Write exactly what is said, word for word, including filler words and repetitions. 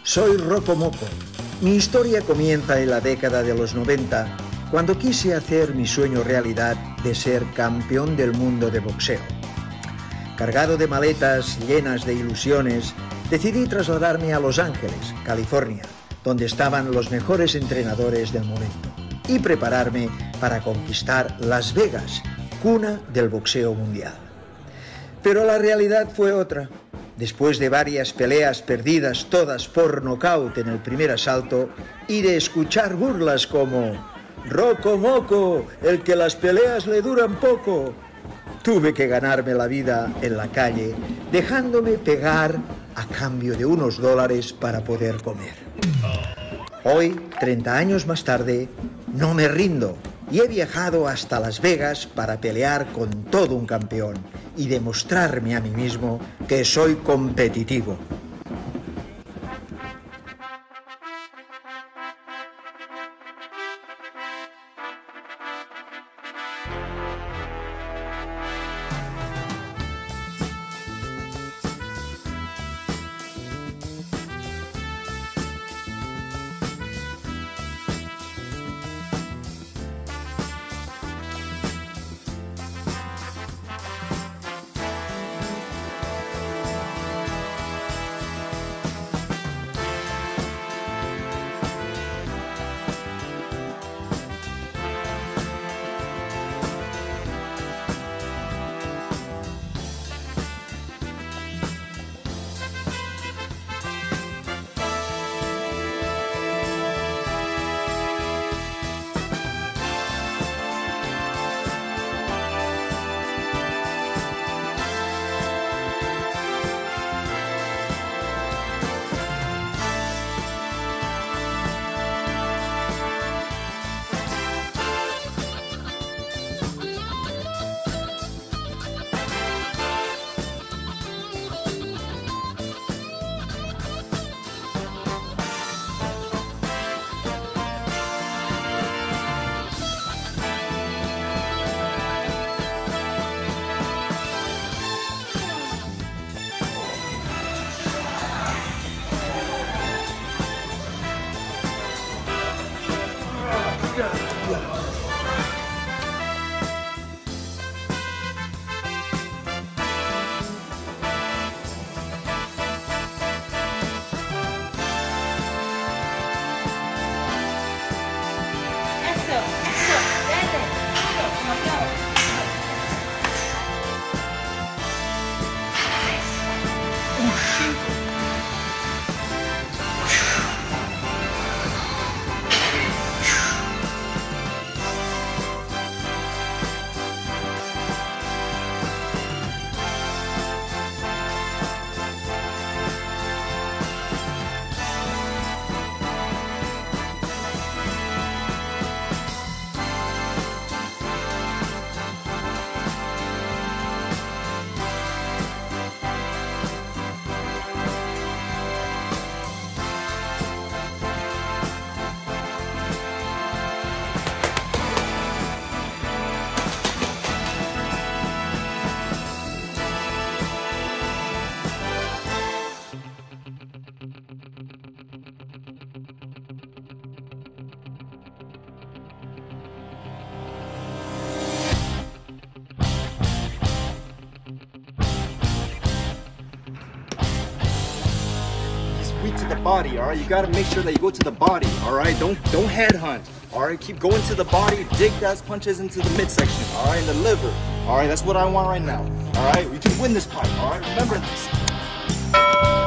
Soy Rocco Moco. Mi historia comienza en la década de los noventa, cuando quise hacer mi sueño realidad de ser campeón del mundo de boxeo. Cargado de maletas llenas de ilusiones, decidí trasladarme a Los Ángeles, California, donde estaban los mejores entrenadores del momento, y prepararme para conquistar Las Vegas, cuna del boxeo mundial. Pero la realidad fue otra. Después de varias peleas perdidas todas por nocaut en el primer asalto y de escuchar burlas como «Rocco Moco, el que las peleas le duran poco», tuve que ganarme la vida en la calle, dejándome pegar a cambio de unos dólares para poder comer. Hoy, treinta años más tarde, no me rindo y he viajado hasta Las Vegas para pelear con todo un campeón y demostrarme a mí mismo que soy competitivo. To the body, all right? You got to make sure that you go to the body, all right? Don't don't headhunt, all right? Keep going to the body, dig those punches into the midsection, all right? In the liver, all right? That's what I want right now, all right? We can win this fight, all right? Remember this.